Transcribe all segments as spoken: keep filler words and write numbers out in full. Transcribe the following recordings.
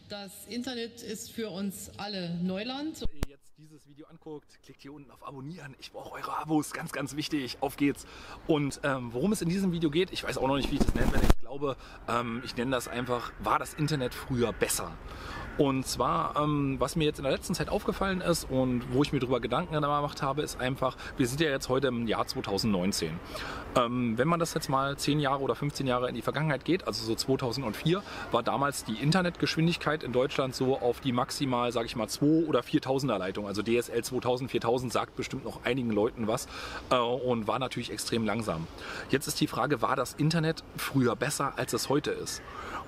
Das Internet ist für uns alle Neuland. Wenn ihr jetzt dieses Video anguckt, klickt hier unten auf Abonnieren. Ich brauche eure Abos, ganz, ganz wichtig. Auf geht's. Und ähm, worum es in diesem Video geht, ich weiß auch noch nicht, wie ich das nennen werde. Ich glaube, ähm, ich nenne das einfach, war das Internet früher besser? Und zwar, ähm, was mir jetzt in der letzten Zeit aufgefallen ist und wo ich mir darüber Gedanken gemacht habe, ist einfach, wir sind ja jetzt heute im Jahr zweitausendneunzehn. Ähm, wenn man das jetzt mal zehn Jahre oder fünfzehn Jahre in die Vergangenheit geht, also so zweitausendvier, war damals die Internetgeschwindigkeit in Deutschland so auf die maximal, sage ich mal, zweitausend oder viertausender Leitung. Also D S L zweitausend, viertausend sagt bestimmt noch einigen Leuten was äh, und war natürlich extrem langsam. Jetzt ist die Frage, war das Internet früher besser, als es heute ist?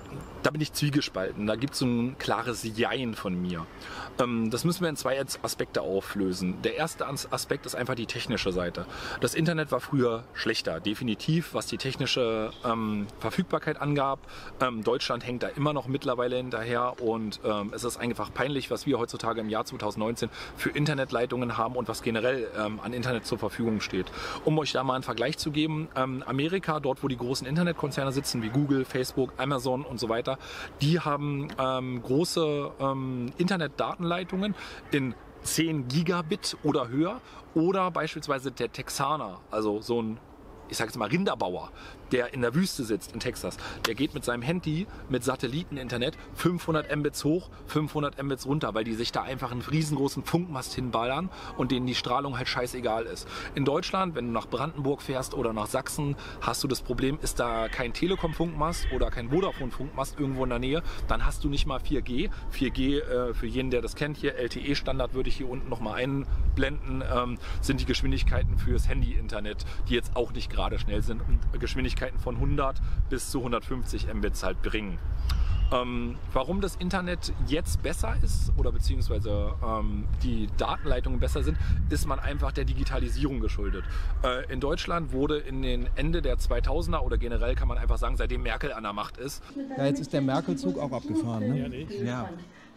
Da bin ich zwiegespalten. Da gibt es so ein klares Jein von mir. Ähm, das müssen wir in zwei Aspekte auflösen. Der erste Aspekt ist einfach die technische Seite. Das Internet war früher schlechter, definitiv, was die technische ähm, Verfügbarkeit angab. Ähm, Deutschland hängt da immer noch mittlerweile hinterher und ähm, es ist einfach peinlich, was wir heutzutage im Jahr zweitausendneunzehn für Internetleitungen haben und was generell ähm, an Internet zur Verfügung steht. Um euch da mal einen Vergleich zu geben, ähm, Amerika, dort wo die großen Internetkonzerne sitzen, wie Google, Facebook, Amazon und so weiter, die haben ähm, große ähm, Internetdatenleitungen in zehn Gigabit oder höher, oder beispielsweise der Texaner, also so ein, ich sage jetzt mal Rinderbauer, der in der Wüste sitzt in Texas, der geht mit seinem Handy mit Satelliteninternet fünfhundert Mbits hoch, fünfhundert Mbits runter, weil die sich da einfach einen riesengroßen Funkmast hinballern und denen die Strahlung halt scheißegal ist. In Deutschland, wenn du nach Brandenburg fährst oder nach Sachsen, hast du das Problem, ist da kein Telekom-Funkmast oder kein Vodafone-Funkmast irgendwo in der Nähe, dann hast du nicht mal vier G. vier G, äh, für jeden, der das kennt, hier L T E-Standard würde ich hier unten nochmal einblenden, ähm, sind die Geschwindigkeiten fürs Handy-Internet, die jetzt auch nicht gerade schnell sind und Geschwindigkeiten von hundert bis zu hundertfünfzig Mbits halt bringen. Ähm, warum das Internet jetzt besser ist oder beziehungsweise ähm, die Datenleitungen besser sind, ist man einfach der Digitalisierung geschuldet. Äh, in Deutschland wurde in den Ende der zweitausender oder generell kann man einfach sagen, seitdem Merkel an der Macht ist. Ja, jetzt ist der Merkel-Zug auch abgefahren, ne? Ja, nicht. Ja.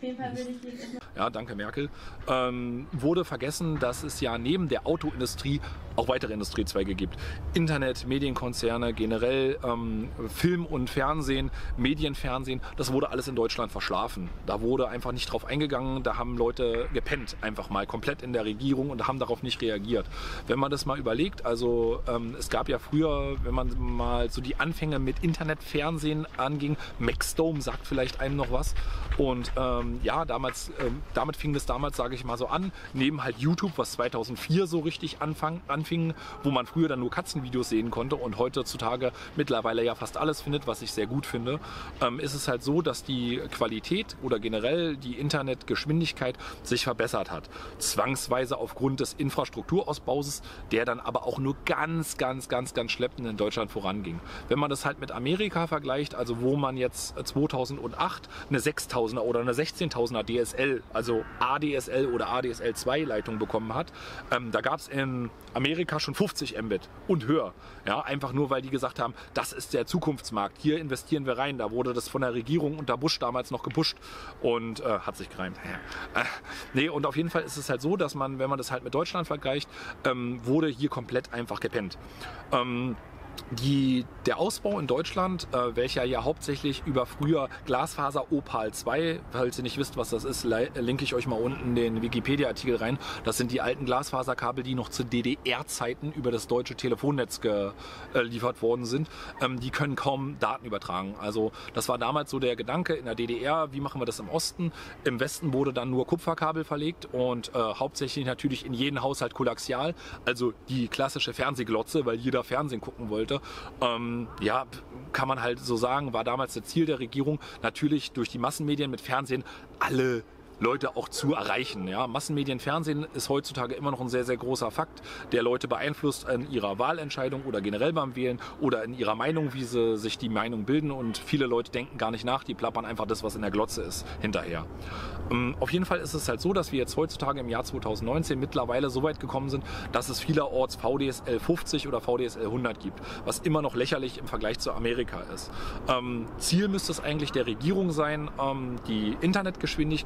Ja, danke Merkel. Ähm, wurde vergessen, dass es ja neben der Autoindustrie auch weitere Industriezweige gibt. Internet, Medienkonzerne, generell ähm, Film und Fernsehen, Medienfernsehen, das wurde alles in Deutschland verschlafen. Da wurde einfach nicht drauf eingegangen, da haben Leute gepennt, einfach mal komplett in der Regierung und haben darauf nicht reagiert. Wenn man das mal überlegt, also ähm, es gab ja früher, wenn man mal so die Anfänge mit Internetfernsehen anging, Maxdome sagt vielleicht einem noch was und ähm, ja, damals, ähm, damit fing das damals, sage ich mal so an, neben halt YouTube, was zweitausendvier so richtig anfang, anfing, wo man früher dann nur Katzenvideos sehen konnte und heutzutage mittlerweile ja fast alles findet, was ich sehr gut finde, ähm, ist es halt so, dass die Qualität oder generell die Internetgeschwindigkeit sich verbessert hat. Zwangsweise aufgrund des Infrastrukturausbaus, der dann aber auch nur ganz, ganz, ganz, ganz schleppend in Deutschland voranging. Wenn man das halt mit Amerika vergleicht, also wo man jetzt zweitausendacht eine sechstausender oder eine sechzehntausender D S L, also A D S L oder A D S L zwei Leitung bekommen hat, ähm, da gab es in Amerika schon fünfzig Mbit und höher. Ja, einfach nur, weil die gesagt haben, das ist der Zukunftsmarkt, hier investieren wir rein. Da wurde das von der Regierung unter Bush damals noch gepusht und äh, hat sich gereimt. Äh, nee, und auf jeden Fall ist es halt so, dass man, wenn man das halt mit Deutschland vergleicht, ähm, wurde hier komplett einfach gepennt. Ähm, Die, der Ausbau in Deutschland, äh, welcher ja hauptsächlich über früher Glasfaser Opal zwei, falls ihr nicht wisst, was das ist, linke ich euch mal unten den Wikipedia-Artikel rein. Das sind die alten Glasfaserkabel, die noch zu D D R-Zeiten über das deutsche Telefonnetz geliefert worden sind. Ähm, die können kaum Daten übertragen. Also das war damals so der Gedanke in der D D R, wie machen wir das im Osten? Im Westen wurde dann nur Kupferkabel verlegt und äh, hauptsächlich natürlich in jeden Haushalt koaxial, also die klassische Fernsehglotze, weil jeder Fernsehen gucken wollte. Ähm, ja, kann man halt so sagen, war damals das Ziel der Regierung, natürlich durch die Massenmedien mit Fernsehen alle Leute auch zu erreichen. Ja, Massenmedien, Fernsehen ist heutzutage immer noch ein sehr, sehr großer Fakt, der Leute beeinflusst in ihrer Wahlentscheidung oder generell beim Wählen oder in ihrer Meinung, wie sie sich die Meinung bilden, und viele Leute denken gar nicht nach, die plappern einfach das, was in der Glotze ist, hinterher. Ähm, auf jeden Fall ist es halt so, dass wir jetzt heutzutage im Jahr zweitausendneunzehn mittlerweile so weit gekommen sind, dass es vielerorts V D S L fünfzig oder V D S L hundert gibt, was immer noch lächerlich im Vergleich zu Amerika ist. Ähm, Ziel müsste es eigentlich der Regierung sein, ähm, die Internetgeschwindigkeit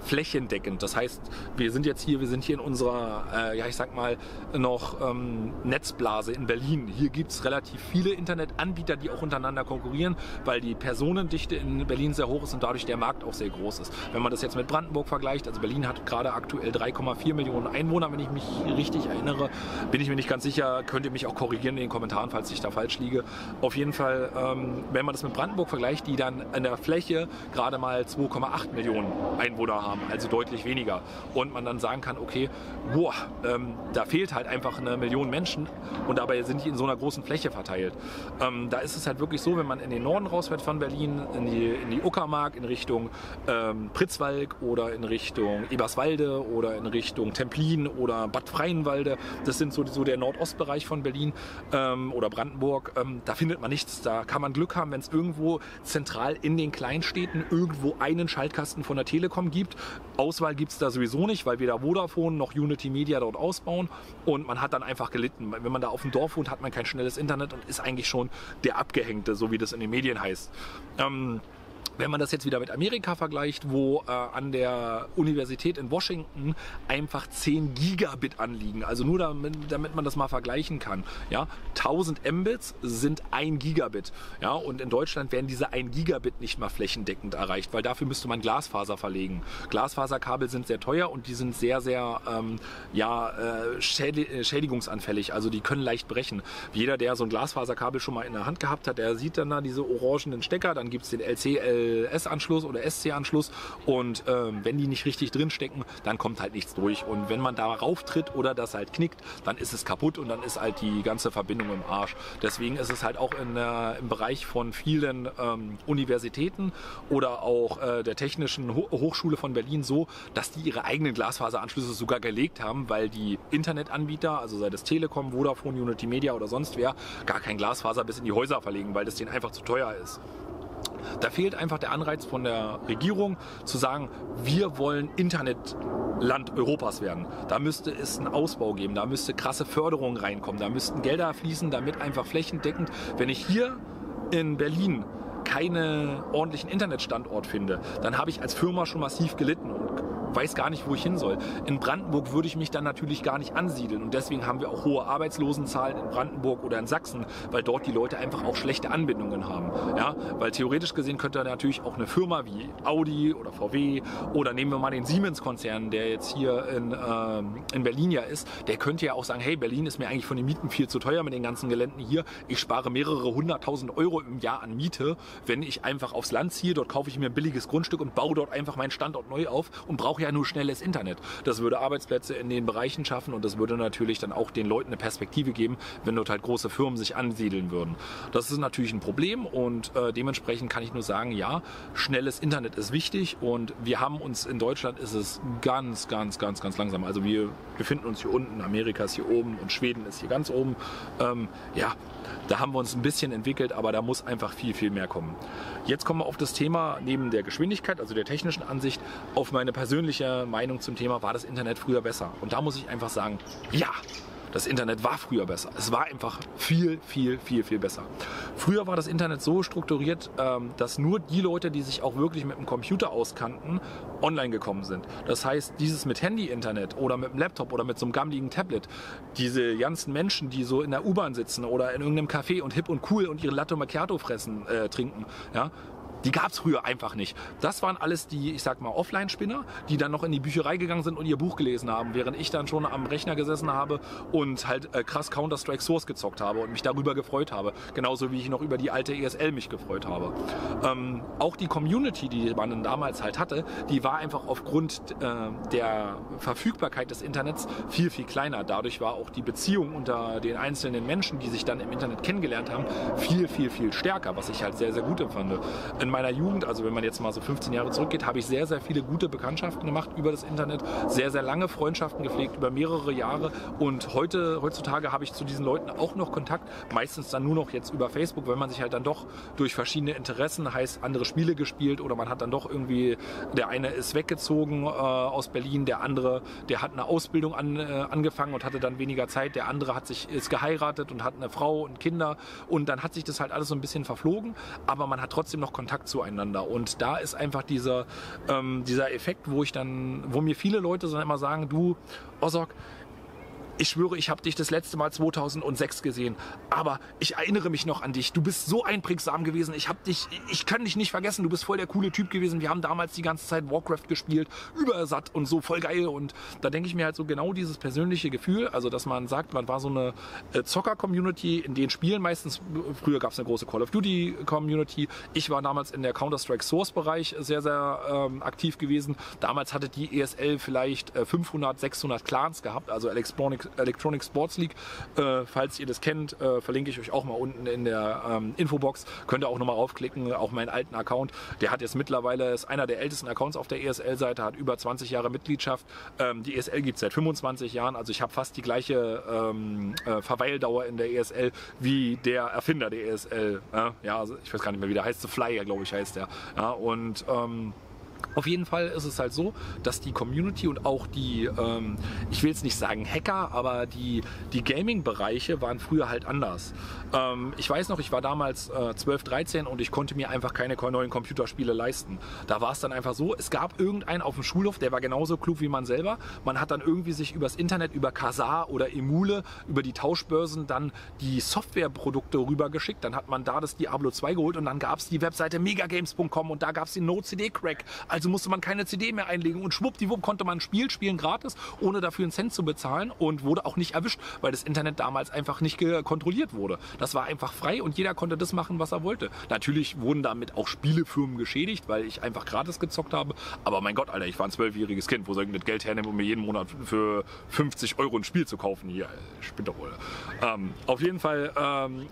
flächendeckend. Das heißt, wir sind jetzt hier, wir sind hier in unserer, äh, ja ich sag mal, noch ähm, Netzblase in Berlin. Hier gibt es relativ viele Internetanbieter, die auch untereinander konkurrieren, weil die Personendichte in Berlin sehr hoch ist und dadurch der Markt auch sehr groß ist. Wenn man das jetzt mit Brandenburg vergleicht, also Berlin hat gerade aktuell drei Komma vier Millionen Einwohner, wenn ich mich richtig erinnere, bin ich mir nicht ganz sicher, könnt ihr mich auch korrigieren in den Kommentaren, falls ich da falsch liege. Auf jeden Fall, ähm, wenn man das mit Brandenburg vergleicht, die dann in der Fläche gerade mal zwei Komma acht Millionen Einwohner haben, also deutlich weniger. Und man dann sagen kann, okay, boah, ähm, da fehlt halt einfach eine Million Menschen und dabei sind die in so einer großen Fläche verteilt. Ähm, da ist es halt wirklich so, wenn man in den Norden rausfährt von Berlin, in die, in die Uckermark, in Richtung ähm, Pritzwalk oder in Richtung Eberswalde oder in Richtung Templin oder Bad Freienwalde, das sind so, so der Nordostbereich von Berlin ähm, oder Brandenburg, ähm, da findet man nichts. Da kann man Glück haben, wenn es irgendwo zentral in den Kleinstädten irgendwo einen Schaltkasten von der Telekom gibt. Auswahl gibt es da sowieso nicht, weil weder Vodafone noch Unity Media dort ausbauen und man hat dann einfach gelitten. Wenn man da auf dem Dorf wohnt, hat man kein schnelles Internet und ist eigentlich schon der Abgehängte, so wie das in den Medien heißt. Ähm, Wenn man das jetzt wieder mit Amerika vergleicht, wo äh, an der Universität in Washington einfach zehn Gigabit anliegen, also nur damit, damit man das mal vergleichen kann. Ja? tausend Mbits sind ein Gigabit. Ja? Und in Deutschland werden diese ein Gigabit nicht mal flächendeckend erreicht, weil dafür müsste man Glasfaser verlegen. Glasfaserkabel sind sehr teuer und die sind sehr, sehr ähm, ja, äh, schädigungsanfällig, also die können leicht brechen. Jeder, der so ein Glasfaserkabel schon mal in der Hand gehabt hat, der sieht dann da diese orangenen Stecker, dann gibt es den L C L S-Anschluss oder S C-Anschluss und ähm, wenn die nicht richtig drin stecken, dann kommt halt nichts durch und wenn man darauf tritt oder das halt knickt, dann ist es kaputt und dann ist halt die ganze Verbindung im Arsch. Deswegen ist es halt auch in, äh, im Bereich von vielen ähm, Universitäten oder auch äh, der Technischen Ho- Hochschule von Berlin so, dass die ihre eigenen Glasfaseranschlüsse sogar gelegt haben, weil die Internetanbieter, also sei das Telekom, Vodafone, Unity Media oder sonst wer, gar kein Glasfaser bis in die Häuser verlegen, weil das denen einfach zu teuer ist. Da fehlt einfach der Anreiz von der Regierung zu sagen, wir wollen Internetland Europas werden. Da müsste es einen Ausbau geben, da müsste krasse Förderung reinkommen, da müssten Gelder fließen, damit einfach flächendeckend, wenn ich hier in Berlin keinen ordentlichen Internetstandort finde, dann habe ich als Firma schon massiv gelitten und weiß gar nicht, wo ich hin soll. In Brandenburg würde ich mich dann natürlich gar nicht ansiedeln und deswegen haben wir auch hohe Arbeitslosenzahlen in Brandenburg oder in Sachsen, weil dort die Leute einfach auch schlechte Anbindungen haben. Ja? Weil theoretisch gesehen könnte natürlich auch eine Firma wie Audi oder V W oder nehmen wir mal den Siemens-Konzern, der jetzt hier in, ähm, in Berlin ja ist, der könnte ja auch sagen, hey, Berlin ist mir eigentlich von den Mieten viel zu teuer mit den ganzen Geländen hier. Ich spare mehrere hunderttausend Euro im Jahr an Miete, wenn ich einfach aufs Land ziehe. Dort kaufe ich mir ein billiges Grundstück und baue dort einfach meinen Standort neu auf und brauche ja nur schnelles Internet. Das würde Arbeitsplätze in den Bereichen schaffen und das würde natürlich dann auch den Leuten eine Perspektive geben, wenn dort halt große Firmen sich ansiedeln würden. Das ist natürlich ein Problem und äh, dementsprechend kann ich nur sagen, ja, schnelles Internet ist wichtig und wir haben uns in Deutschland ist es ganz, ganz, ganz, ganz langsam. Also wir befinden uns hier unten, Amerika ist hier oben und Schweden ist hier ganz oben. Ähm, ja, da haben wir uns ein bisschen entwickelt, aber da muss einfach viel, viel mehr kommen. Jetzt kommen wir auf das Thema neben der Geschwindigkeit, also der technischen Ansicht, auf meine persönliche Meinung zum Thema, war das Internet früher besser? Und da muss ich einfach sagen, ja, das Internet war früher besser. Es war einfach viel, viel, viel, viel besser. Früher war das Internet so strukturiert, dass nur die Leute, die sich auch wirklich mit dem Computer auskannten, online gekommen sind. Das heißt, dieses mit Handy-Internet oder mit dem Laptop oder mit so einem gammeligen Tablet, diese ganzen Menschen, die so in der U-Bahn sitzen oder in irgendeinem Café und hip und cool und ihre Latte Macchiato fressen, äh, trinken, ja, die gab es früher einfach nicht. Das waren alles die, ich sag mal, Offline-Spinner, die dann noch in die Bücherei gegangen sind und ihr Buch gelesen haben, während ich dann schon am Rechner gesessen habe und halt äh, krass Counter-Strike Source gezockt habe und mich darüber gefreut habe. Genauso wie ich noch über die alte E S L mich gefreut habe. Ähm, auch die Community, die man damals halt hatte, die war einfach aufgrund äh, der Verfügbarkeit des Internets viel, viel kleiner. Dadurch war auch die Beziehung unter den einzelnen Menschen, die sich dann im Internet kennengelernt haben, viel, viel, viel stärker, was ich halt sehr, sehr gut empfand. In meiner Jugend, also wenn man jetzt mal so fünfzehn Jahre zurückgeht, habe ich sehr, sehr viele gute Bekanntschaften gemacht über das Internet, sehr, sehr lange Freundschaften gepflegt über mehrere Jahre und heute, heutzutage habe ich zu diesen Leuten auch noch Kontakt, meistens dann nur noch jetzt über Facebook, wenn man sich halt dann doch durch verschiedene Interessen, heißt andere Spiele gespielt oder man hat dann doch irgendwie, der eine ist weggezogen äh, aus Berlin, der andere, der hat eine Ausbildung an, äh, angefangen und hatte dann weniger Zeit, der andere hat sich, ist geheiratet und hat eine Frau und Kinder und dann hat sich das halt alles so ein bisschen verflogen, aber man hat trotzdem noch Kontakt Kontakt zueinander. Und da ist einfach dieser, ähm, dieser Effekt, wo ich dann, wo mir viele Leute dann immer sagen, du, Ozok, ich schwöre, ich habe dich das letzte Mal zweitausendsechs gesehen, aber ich erinnere mich noch an dich. Du bist so einprägsam gewesen. Ich habe dich, ich kann dich nicht vergessen. Du bist voll der coole Typ gewesen. Wir haben damals die ganze Zeit Warcraft gespielt, übersatt und so, voll geil. Und da denke ich mir halt so genau dieses persönliche Gefühl, also dass man sagt, man war so eine äh, Zocker-Community in den Spielen meistens. Früher gab es eine große Call of Duty-Community. Ich war damals in der Counter-Strike-Source-Bereich sehr, sehr ähm, aktiv gewesen. Damals hatte die E S L vielleicht äh, fünfhundert, sechshundert Clans gehabt, also Electronic Electronic Sports League, äh, falls ihr das kennt, äh, verlinke ich euch auch mal unten in der ähm, Infobox. Könnt ihr auch nochmal raufklicken, auch meinen alten Account. Der hat jetzt mittlerweile, ist einer der ältesten Accounts auf der E S L-Seite, hat über zwanzig Jahre Mitgliedschaft. Ähm, die E S L gibt es seit fünfundzwanzig Jahren, also ich habe fast die gleiche ähm, äh, Verweildauer in der E S L wie der Erfinder der E S L. Ja, ja, also ich weiß gar nicht mehr, wie der heißt, The Flyer, glaube ich, heißt der. Ja, und ähm, auf jeden Fall ist es halt so, dass die Community und auch die, ähm, ich will jetzt nicht sagen Hacker, aber die, die Gaming-Bereiche waren früher halt anders. Ähm, ich weiß noch, ich war damals äh, zwölf, dreizehn und ich konnte mir einfach keine neuen Computerspiele leisten. Da war es dann einfach so, es gab irgendeinen auf dem Schulhof, der war genauso klug wie man selber. Man hat dann irgendwie sich übers Internet, über Kazaa oder Emule, über die Tauschbörsen dann die Softwareprodukte rübergeschickt. Dann hat man da das Diablo zwei geholt und dann gab es die Webseite megagames punkt com und da gab es den No-C D-Crack. Also musste man keine C D mehr einlegen und schwuppdiwupp konnte man ein Spiel spielen gratis, ohne dafür einen Cent zu bezahlen und wurde auch nicht erwischt, weil das Internet damals einfach nicht kontrolliert wurde. Das war einfach frei und jeder konnte das machen, was er wollte. Natürlich wurden damit auch Spielefirmen geschädigt, weil ich einfach gratis gezockt habe. Aber mein Gott, Alter, ich war ein zwölfjähriges Kind, wo soll ich das Geld hernehmen, um mir jeden Monat für fünfzig Euro ein Spiel zu kaufen? Hier, spinnt doch wohl. Ähm, auf jeden Fall ähm,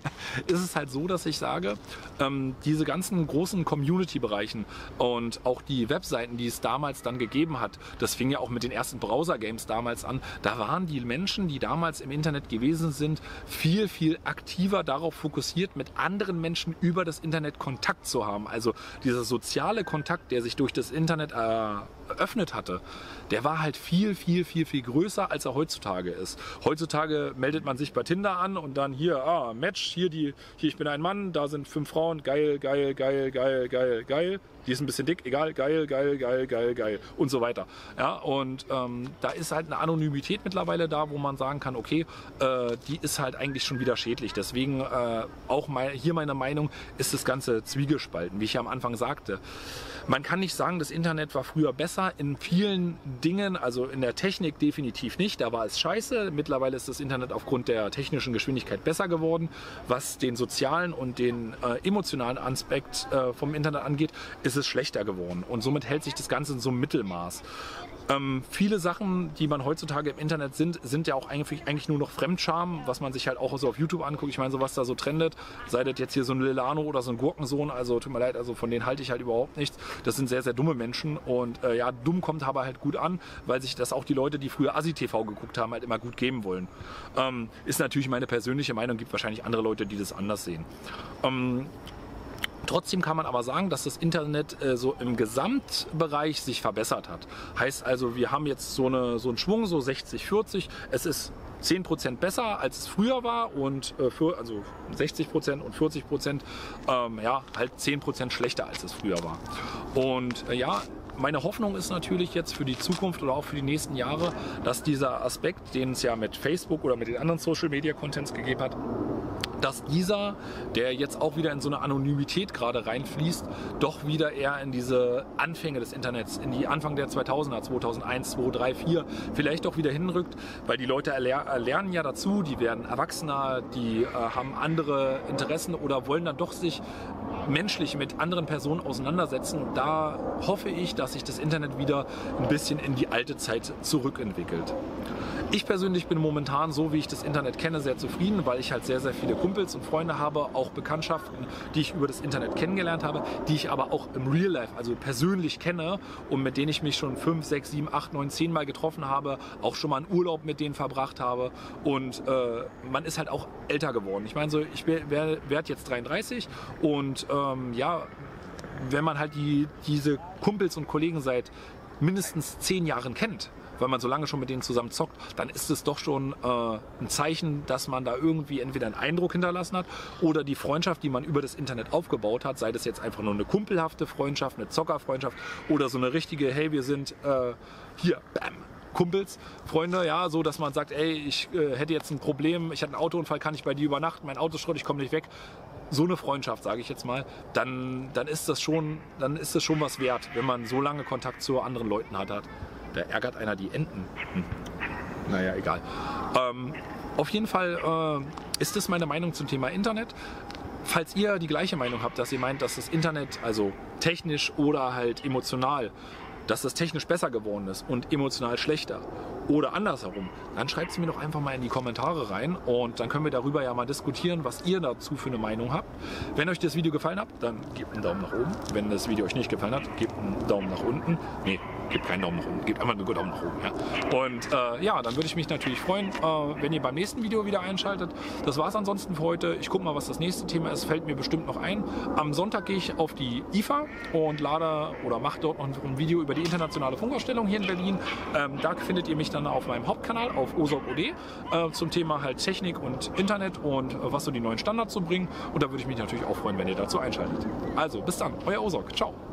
ist es halt so, dass ich sage, ähm, diese ganzen großen Community-Bereichen und auch die Webseiten, die es damals dann gegeben hat, das fing ja auch mit den ersten Browser-Games damals an, da waren die Menschen, die damals im Internet gewesen sind, viel, viel aktiver darauf fokussiert, mit anderen Menschen über das Internet Kontakt zu haben. Also dieser soziale Kontakt, der sich durch das Internet äh, eröffnet hatte, der war halt viel, viel, viel, viel größer, als er heutzutage ist. Heutzutage meldet man sich bei Tinder an und dann hier, ah, Match, hier, die, hier ich bin ein Mann, da sind fünf Frauen, geil, geil, geil, geil, geil, geil. Die ist ein bisschen dick, egal, geil, geil, geil, geil, geil und so weiter. Ja, und ähm, da ist halt eine Anonymität mittlerweile da, wo man sagen kann, okay, äh, die ist halt eigentlich schon wieder schädlich. Deswegen äh, auch mein, hier meine Meinung, ist das Ganze zwiegespalten, wie ich ja am Anfang sagte. Man kann nicht sagen, das Internet war früher besser in vielen Dingen, also in der Technik definitiv nicht, da war es scheiße. Mittlerweile ist das Internet aufgrund der technischen Geschwindigkeit besser geworden. Was den sozialen und den äh, emotionalen Aspekt äh, vom Internet angeht, ist es schlechter geworden und somit hält sich das Ganze in so einem Mittelmaß. Ähm, viele Sachen, die man heutzutage im Internet sind, sind ja auch eigentlich, eigentlich nur noch Fremdscham, was man sich halt auch so auf YouTube anguckt. Ich meine, so was da so trendet, sei das jetzt hier so ein Lilano oder so ein Gurkensohn, also tut mir leid, also von denen halte ich halt überhaupt nichts. Das sind sehr, sehr dumme Menschen und äh, ja, dumm kommt aber halt gut an, weil sich das auch die Leute, die früher Assi-T V geguckt haben, halt immer gut geben wollen. Ähm, ist natürlich meine persönliche Meinung, gibt wahrscheinlich andere Leute, die das anders sehen. Ähm, Trotzdem kann man aber sagen, dass das Internet äh, so im Gesamtbereich sich verbessert hat. Heißt also, wir haben jetzt so, eine, so einen Schwung, so sechzig vierzig. Es ist zehn Prozent besser, als es früher war und äh, für, also sechzig Prozent und vierzig Prozent ähm, ja, halt zehn Prozent schlechter, als es früher war. Und äh, ja, meine Hoffnung ist natürlich jetzt für die Zukunft oder auch für die nächsten Jahre, dass dieser Aspekt, den es ja mit Facebook oder mit den anderen Social-Media-Contents gegeben hat, dass dieser, der jetzt auch wieder in so eine Anonymität gerade reinfließt, doch wieder eher in diese Anfänge des Internets, in die Anfang der zweitausender, zweitausendeins, zwei, drei, vier, vielleicht doch wieder hinrückt, weil die Leute erler lernen ja dazu, die werden erwachsener, die äh, haben andere Interessen oder wollen dann doch sich menschlich mit anderen Personen auseinandersetzen. Da hoffe ich, dass sich das Internet wieder ein bisschen in die alte Zeit zurückentwickelt. Ich persönlich bin momentan, so wie ich das Internet kenne, sehr zufrieden, weil ich halt sehr, sehr viele Kumpels und Freunde habe, auch Bekanntschaften, die ich über das Internet kennengelernt habe, die ich aber auch im Real Life, also persönlich kenne und mit denen ich mich schon fünf, sechs, sieben, acht, neun, zehn Mal getroffen habe, auch schon mal einen Urlaub mit denen verbracht habe und äh, man ist halt auch älter geworden. Ich meine so, ich werde jetzt dreiunddreißig und ähm, ja, wenn man halt die, diese Kumpels und Kollegen seit mindestens zehn Jahren kennt, weil man so lange schon mit denen zusammen zockt, dann ist es doch schon äh, ein Zeichen, dass man da irgendwie entweder einen Eindruck hinterlassen hat oder die Freundschaft, die man über das Internet aufgebaut hat, sei das jetzt einfach nur eine kumpelhafte Freundschaft, eine Zockerfreundschaft oder so eine richtige, hey, wir sind äh, hier, bam, Kumpels, Freunde, ja, so dass man sagt, ey, ich äh, hätte jetzt ein Problem, ich hatte einen Autounfall, kann ich bei dir übernachten, mein Auto ist Schrott, ich komme nicht weg. So eine Freundschaft, sage ich jetzt mal, dann, dann, ist das schon, dann ist das schon was wert, wenn man so lange Kontakt zu anderen Leuten hat. hat. Da ärgert einer die Enten. Hm. Naja, egal. Ähm, auf jeden Fall äh, ist das meine Meinung zum Thema Internet. Falls ihr die gleiche Meinung habt, dass ihr meint, dass das Internet, also technisch oder halt emotional, dass das technisch besser geworden ist und emotional schlechter oder andersherum, dann schreibt es mir doch einfach mal in die Kommentare rein und dann können wir darüber ja mal diskutieren, was ihr dazu für eine Meinung habt. Wenn euch das Video gefallen hat, dann gebt einen Daumen nach oben. Wenn das Video euch nicht gefallen hat, gebt einen Daumen nach unten. Nee, gebt keinen Daumen nach unten, gebt einfach nur einen Daumen nach oben. Ja. Und äh, ja, dann würde ich mich natürlich freuen, äh, wenn ihr beim nächsten Video wieder einschaltet. Das war es ansonsten für heute. Ich gucke mal, was das nächste Thema ist. Fällt mir bestimmt noch ein. Am Sonntag gehe ich auf die I F A und lade oder mache dort noch ein Video über die internationale Funkausstellung hier in Berlin. Ähm, da findet ihr mich dann auf meinem Hauptkanal auf Ozok punkt de äh, zum Thema halt Technik und Internet und äh, was so die neuen Standards so bringen. Und da würde ich mich natürlich auch freuen, wenn ihr dazu einschaltet. Also, bis dann, euer Ozok. Ciao.